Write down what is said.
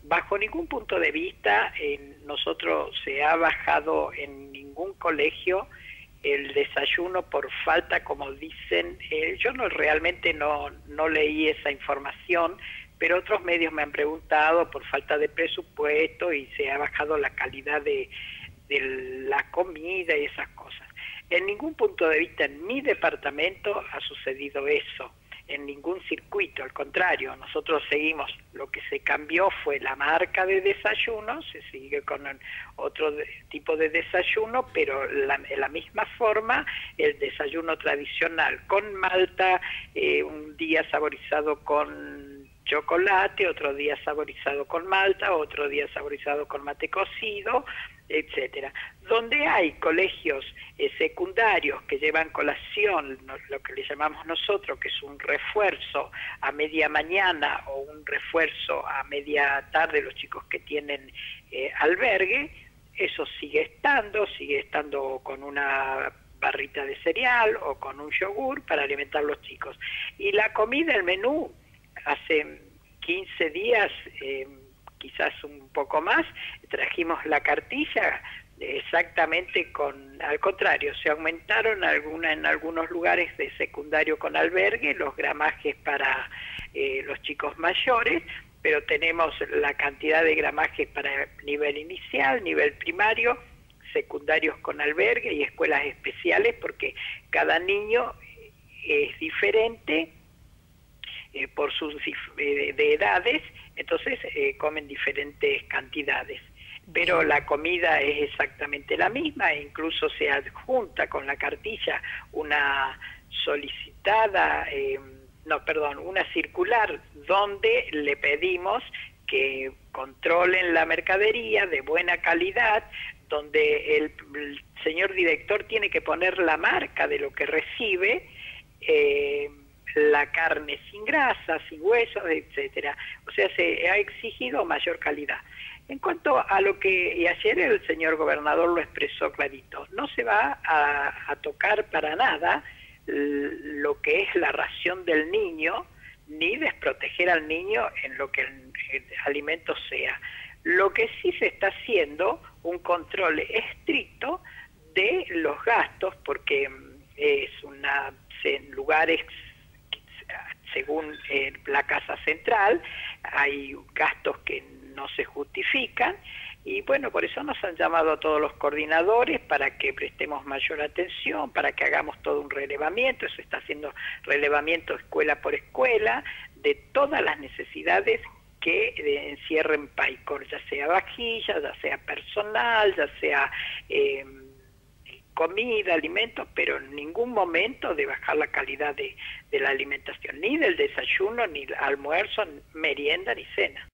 bajo ningún punto de vista nosotros se ha bajado en ningún colegio el desayuno por falta, como dicen. Yo realmente no leí esa información, pero otros medios me han preguntado por falta de presupuesto y se ha bajado la calidad de la comida y esas cosas. En ningún punto de vista en mi departamento ha sucedido eso, en ningún circuito, al contrario, nosotros seguimos, lo que se cambió fue la marca de desayuno, se sigue con otro tipo de desayuno, pero la misma forma, el desayuno tradicional con malta, un día saborizado con chocolate, otro día saborizado con malta, otro día saborizado con mate cocido, etcétera. Donde hay colegios secundarios que llevan colación, lo que le llamamos nosotros, que es un refuerzo a media mañana o un refuerzo a media tarde, los chicos que tienen albergue, eso sigue estando con una barrita de cereal o con un yogur para alimentar a los chicos. Y la comida, el menú, hace 15 días, quizás un poco más, trajimos la cartilla exactamente al contrario, se aumentaron en algunos lugares de secundario con albergue los gramajes para los chicos mayores, pero tenemos la cantidad de gramajes para nivel inicial, nivel primario, secundarios con albergue y escuelas especiales, porque cada niño es diferente por sus de edades, entonces comen diferentes cantidades, pero la comida es exactamente la misma, e incluso se adjunta con la cartilla una una circular donde le pedimos que controlen la mercadería de buena calidad, donde el señor director tiene que poner la marca de lo que recibe, la carne sin grasa, sin huesos, etcétera. O sea, se ha exigido mayor calidad. En cuanto a lo y ayer el señor gobernador lo expresó clarito, no se va a tocar para nada lo que es la ración del niño, ni desproteger al niño en lo que el alimento sea. Lo que sí se está haciendo, un control estricto de los gastos, porque en lugares, según la Casa Central, hay gastos que no se justifican, y bueno, por eso nos han llamado a todos los coordinadores para que prestemos mayor atención, para que hagamos todo un relevamiento. Se está haciendo relevamiento escuela por escuela de todas las necesidades que encierren PAICOR, ya sea vajilla, ya sea personal, ya sea comida, alimentos, pero en ningún momento de bajar la calidad de la alimentación, ni del desayuno, ni almuerzo, merienda, ni cena.